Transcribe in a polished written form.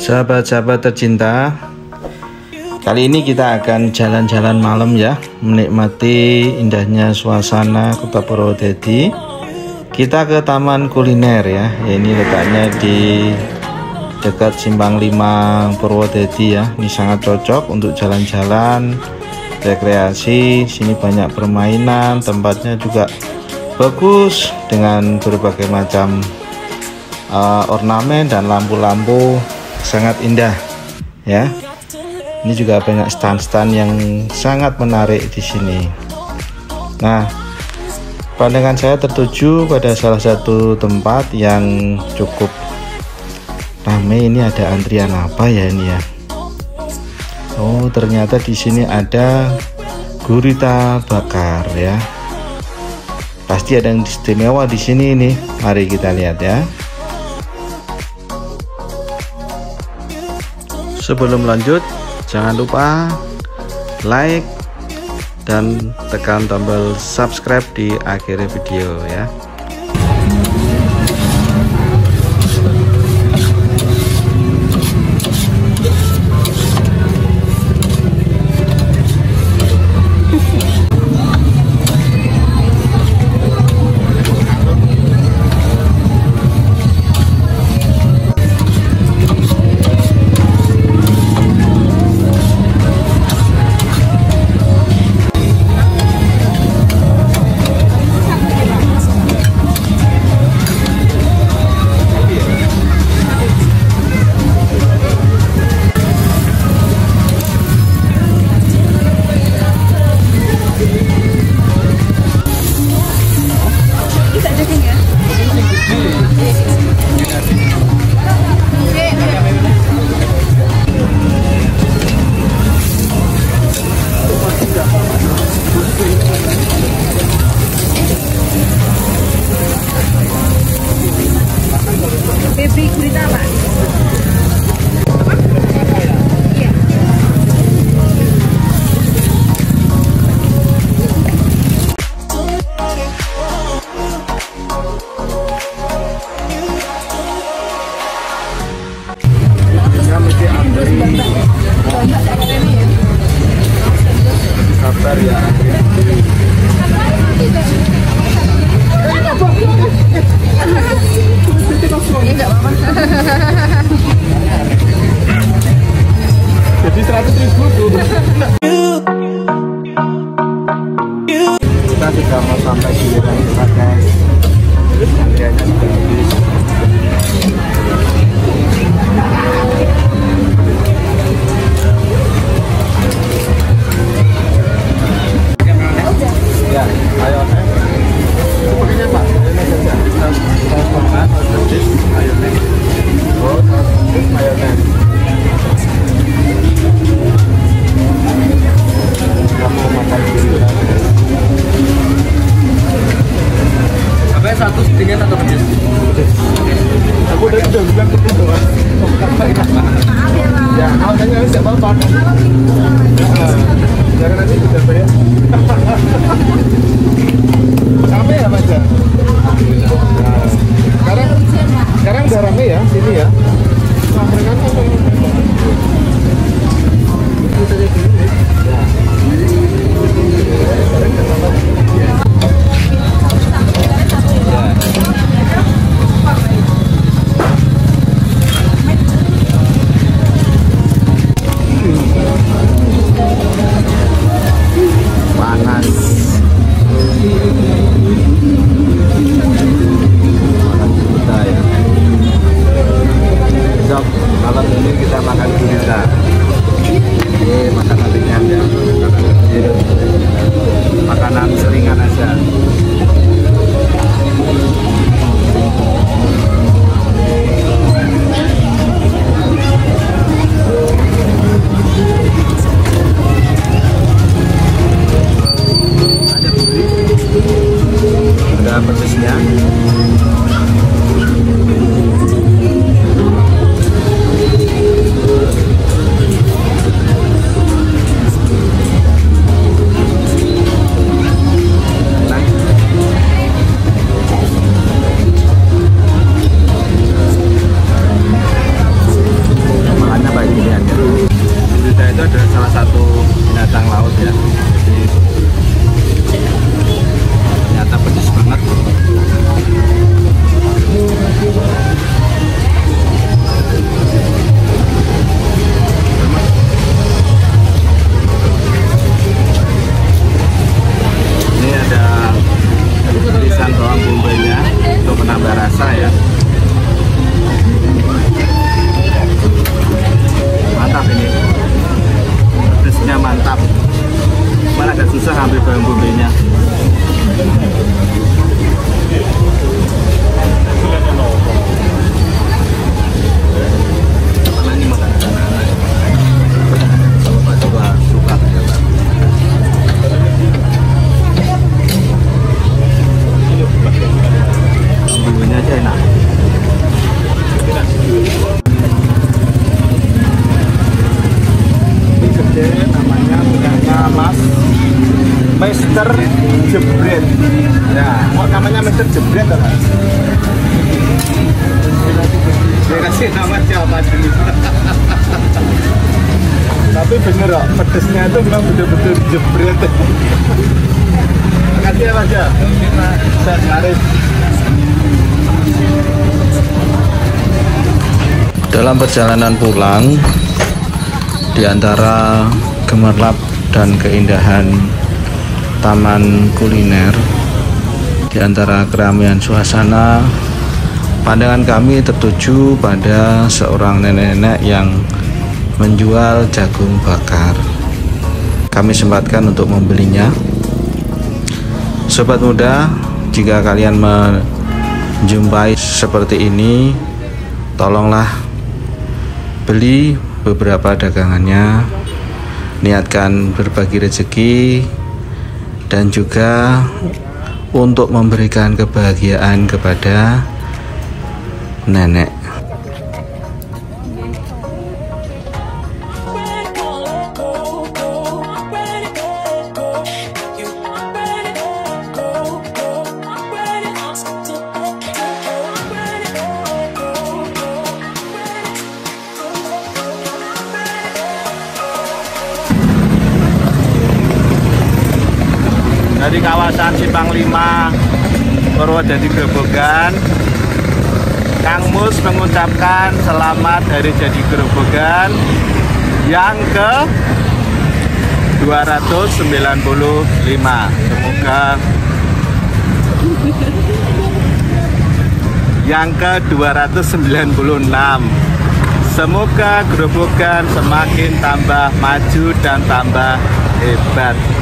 Sahabat-sahabat tercinta, kali ini kita akan jalan-jalan malam ya, menikmati indahnya suasana Kota Purwodadi. Kita ke taman kuliner ya, ini letaknya di dekat Simpang 5 Purwodadi ya. Ini sangat cocok untuk jalan-jalan, rekreasi. Sini banyak permainan, tempatnya juga bagus dengan berbagai macam ornamen dan lampu-lampu, sangat indah ya. Ini juga banyak stand-stand yang sangat menarik di sini. Nah, pandangan saya tertuju pada salah satu tempat yang cukup ramai. Ini ada antrian apa ya ini ya? Oh, ternyata di sini ada gurita bakar ya. Pasti ada yang istimewa di sini nih. Mari kita lihat ya. Sebelum lanjut, jangan lupa like dan tekan tombol subscribe di akhir video ya. Baby gurita Pak. Iya. Sabar ya. Enggak apa-apa. Jadi 100.000 tuh. Kita sudah mau sampai di tempat guys. Antriannya sudah habis. Ya, ayo nih. Pakainya Pak, ini saja. Saus tomat, saus petis, mayones. Oh, saus petis, mayones. Kamu makan gurita. Apa ya, satu settingan atau petis? Aku udah bilang petis doang. Ya, makanya nggak apa-apa. Jangan nanti sudah bayar. Rame ya Mas ya? Nah, sekarang udah rame ya sini ya. Nah, mereka malam ini kita makan gurita. Ini makanan ringan ya, makanan seringan aja. Ada gurih, ada pedesnya. Mister Jebret. Ya, kok namanya Mister Jebret apa? Dikasih nama siapa dulu? Tapi bener kok, pedesnya itu memang betul-betul jebret. Makasih ya Mas ya. Saya Arif. Dalam perjalanan pulang, di antara gemerlap dan keindahan taman kuliner, di antara keramaian suasana, pandangan kami tertuju pada seorang nenek-nenek yang menjual jagung bakar. Kami sempatkan untuk membelinya. Sobat muda, jika kalian menjumpai seperti ini, tolonglah beli beberapa dagangannya, niatkan berbagi rezeki dan juga untuk memberikan kebahagiaan kepada nenek. Dari kawasan Simpang 5 Purwodadi Grobogan, Kang Mus mengucapkan selamat Hari Jadi Grobogan yang ke 295. Semoga yang ke 296. Semoga Grobogan semakin tambah maju dan tambah hebat.